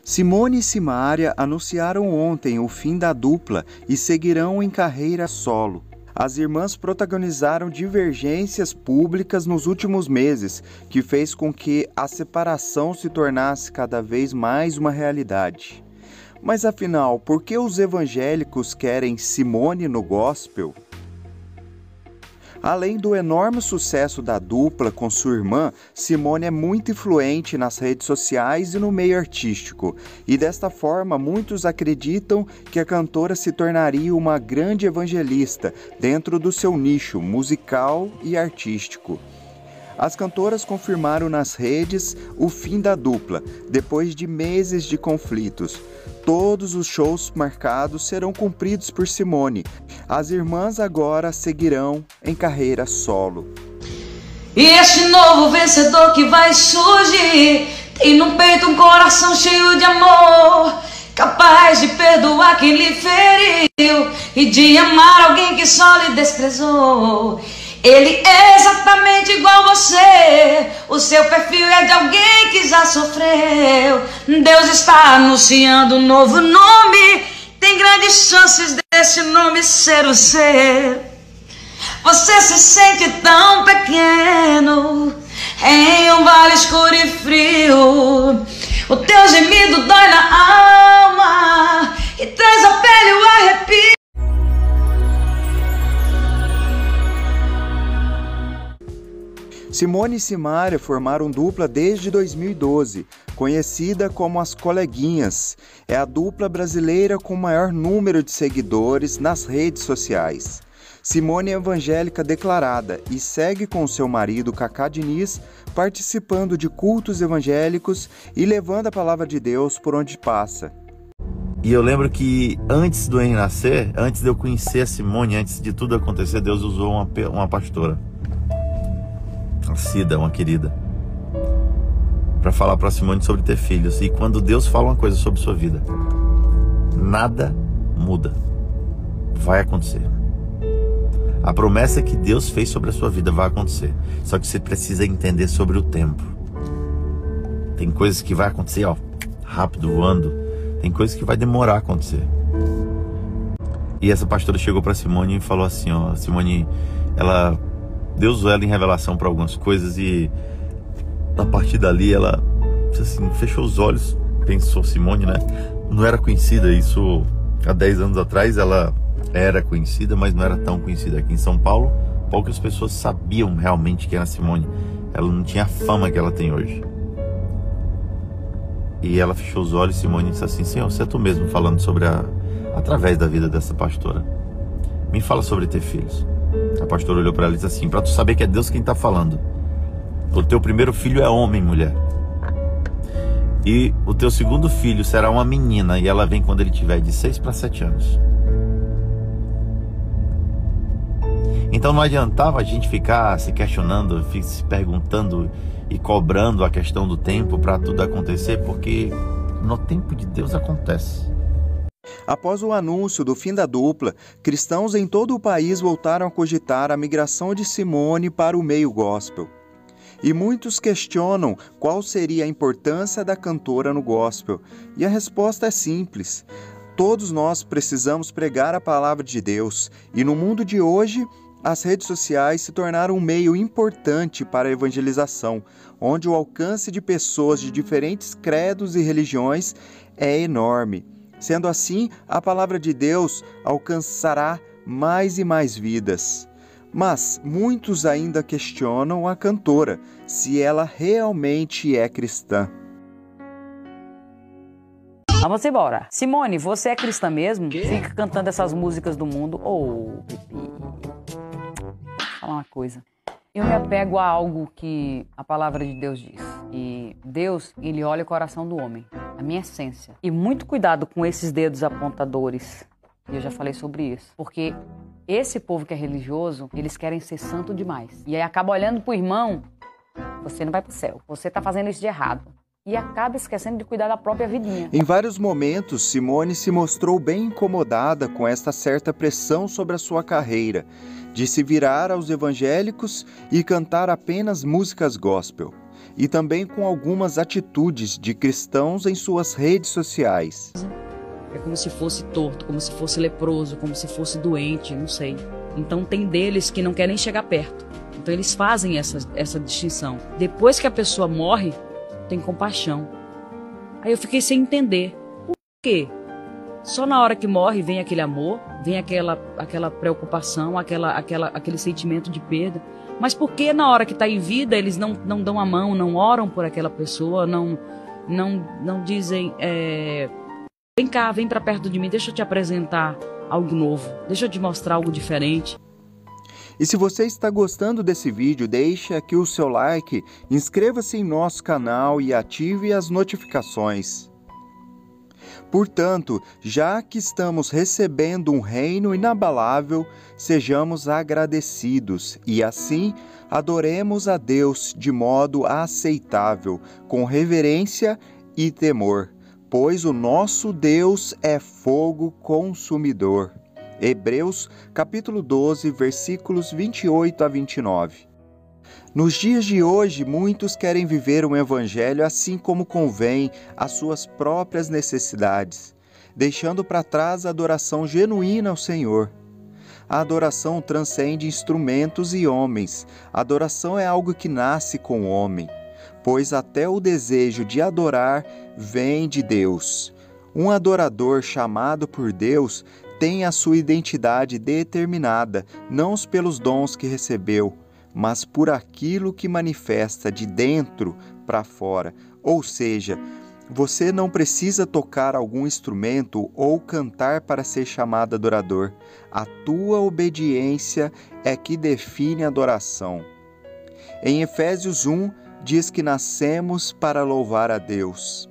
Simone e Simária anunciaram ontem o fim da dupla e seguirão em carreira solo. As irmãs protagonizaram divergências públicas nos últimos meses, que fez com que a separação se tornasse cada vez mais uma realidade. Mas afinal, por que os evangélicos querem Simone no gospel? Além do enorme sucesso da dupla com sua irmã, Simone é muito influente nas redes sociais e no meio artístico. E desta forma, muitos acreditam que a cantora se tornaria uma grande evangelista dentro do seu nicho musical e artístico. As cantoras confirmaram nas redes o fim da dupla, depois de meses de conflitos. Todos os shows marcados serão cumpridos por Simone. As irmãs agora seguirão em carreira solo. E este novo vencedor que vai surgir tem no peito um coração cheio de amor, capaz de perdoar quem lhe feriu e de amar alguém que só lhe desprezou. Ele é exatamente igual a você, o seu perfil é de alguém que já sofreu. Deus está anunciando um novo nome, tem grandes chances desse nome ser o seu. Você se sente tão pequeno em um vale escuro e frio. O teu gemido dói na alma e traz a pele o arrepio. Simone e Simária formaram dupla desde 2012, conhecida como as Coleguinhas. É a dupla brasileira com o maior número de seguidores nas redes sociais. Simone é evangélica declarada e segue com seu marido Cacá Diniz, participando de cultos evangélicos e levando a palavra de Deus por onde passa. E eu lembro que antes do Henry nascer, antes de eu conhecer a Simone, antes de tudo acontecer, Deus usou uma pastora, a Cida, uma querida, para falar para Simone sobre ter filhos. E quando Deus fala uma coisa sobre sua vida, nada muda, vai acontecer. A promessa que Deus fez sobre a sua vida vai acontecer, só que você precisa entender sobre o tempo. Tem coisas que vai acontecer, rápido, voando. Tem coisas que vai demorar a acontecer. E essa pastora chegou para Simone e falou assim, Simone, Deus usou ela em revelação para algumas coisas, e a partir dali ela assim, fechou os olhos, pensou. Simone, né? Não era conhecida, isso há 10 anos atrás ela era conhecida, mas não era tão conhecida. Aqui em São Paulo, poucas pessoas sabiam realmente quem era Simone. Ela não tinha a fama que ela tem hoje. E ela fechou os olhos, Simone disse assim, Senhor, você é tu mesmo falando sobre através da vida dessa pastora. Me fala sobre ter filhos. A pastora olhou para ela e disse assim, para tu saber que é Deus quem está falando. O teu primeiro filho é homem, mulher. E o teu segundo filho será uma menina, e ela vem quando ele tiver de 6 para 7 anos. Então não adiantava a gente ficar se questionando, se perguntando e cobrando a questão do tempo para tudo acontecer, porque no tempo de Deus acontece. Após o anúncio do fim da dupla, cristãos em todo o país voltaram a cogitar a migração de Simone para o meio gospel. E muitos questionam qual seria a importância da cantora no gospel. E a resposta é simples. Todos nós precisamos pregar a palavra de Deus. E no mundo de hoje, as redes sociais se tornaram um meio importante para a evangelização, onde o alcance de pessoas de diferentes credos e religiões é enorme. Sendo assim, a palavra de Deus alcançará mais e mais vidas. Mas muitos ainda questionam a cantora, se ela realmente é cristã. Vamos embora. Simone, você é cristã mesmo? Fica cantando essas músicas do mundo. Pipi. Vou falar uma coisa. Eu me apego a algo que a palavra de Deus diz. E Deus, ele olha o coração do homem, a minha essência. E muito cuidado com esses dedos apontadores. Eu já falei sobre isso. Porque esse povo que é religioso, eles querem ser santo demais. E aí acaba olhando pro irmão, você não vai pro céu. Você tá fazendo isso de errado. E acaba esquecendo de cuidar da própria vidinha. Em vários momentos, Simone se mostrou bem incomodada com esta certa pressão sobre a sua carreira, de se virar aos evangélicos e cantar apenas músicas gospel. e também com algumas atitudes de cristãos em suas redes sociais. É como se fosse torto, como se fosse leproso, como se fosse doente, não sei. Então tem deles que não querem chegar perto. Então eles fazem essa distinção. Depois que a pessoa morre, tem compaixão. Aí eu fiquei sem entender. Por quê? Só na hora que morre vem aquele amor, vem aquela preocupação, aquele sentimento de perda. Mas por que na hora que está em vida eles não dão a mão, não oram por aquela pessoa, não dizem... Vem cá, vem para perto de mim, deixa eu te apresentar algo novo, deixa eu te mostrar algo diferente. E se você está gostando desse vídeo, deixe aqui o seu like, inscreva-se em nosso canal e ative as notificações. Portanto, já que estamos recebendo um reino inabalável, sejamos agradecidos e assim adoremos a Deus de modo aceitável, com reverência e temor. Pois o nosso Deus é fogo consumidor. Hebreus, capítulo 12, versículos 28 a 29. Nos dias de hoje, muitos querem viver um evangelho assim como convém às suas próprias necessidades, deixando para trás a adoração genuína ao Senhor. A adoração transcende instrumentos e homens. A adoração é algo que nasce com o homem, pois até o desejo de adorar vem de Deus. Um adorador chamado por Deus tem a sua identidade determinada, não pelos dons que recebeu, mas por aquilo que manifesta de dentro para fora. Ou seja, você não precisa tocar algum instrumento ou cantar para ser chamado adorador. A tua obediência é que define a adoração. Em Efésios 1, diz que nascemos para louvar a Deus.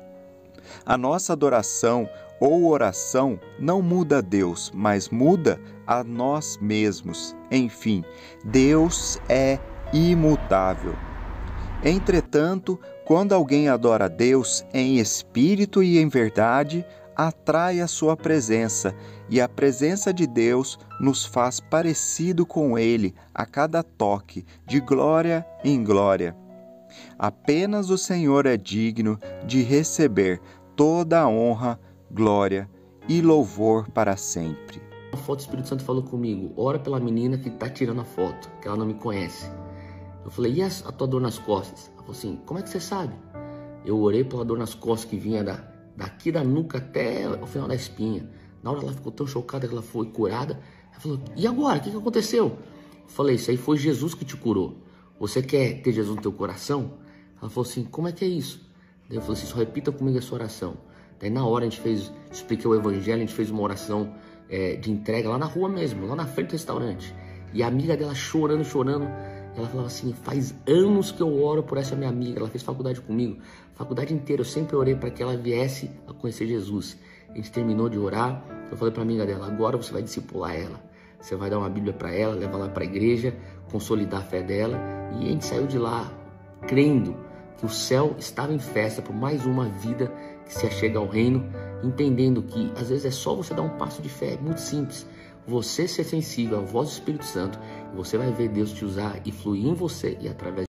A nossa adoração ou oração não muda a Deus, mas muda a nós mesmos. Enfim, Deus é imutável. Entretanto, quando alguém adora a Deus em espírito e em verdade, atrai a sua presença, e a presença de Deus nos faz parecido com Ele a cada toque, de glória em glória. Apenas o Senhor é digno de receber toda a honra, glória e louvor para sempre. A foto, o Espírito Santo falou comigo: ora pela menina que está tirando a foto, que ela não me conhece. Eu falei: e a tua dor nas costas? Ela falou assim: como é que você sabe? Eu orei pela dor nas costas que vinha daqui da nuca até o final da espinha. Na hora ela ficou tão chocada que ela foi curada. Ela falou: e agora? O que aconteceu? Eu falei: isso aí foi Jesus que te curou. Você quer ter Jesus no teu coração? Ela falou assim: como é que é isso? Daí eu falei assim: só repita comigo essa oração. Daí na hora a gente expliquei o evangelho, a gente fez uma oração de entrega lá na rua mesmo, lá na frente do restaurante. E a amiga dela chorando, ela falava assim: faz anos que eu oro por essa minha amiga, ela fez faculdade comigo, a faculdade inteira eu sempre orei para que ela viesse a conhecer Jesus. A gente terminou de orar, eu falei para a amiga dela: agora você vai discipular ela, você vai dar uma Bíblia para ela, levar ela para a igreja, consolidar a fé dela. E a gente saiu de lá crendo que o céu estava em festa por mais uma vida que se achega ao reino, entendendo que às vezes é só você dar um passo de fé, muito simples, você ser sensível à voz do Espírito Santo, e você vai ver Deus te usar e fluir em você e através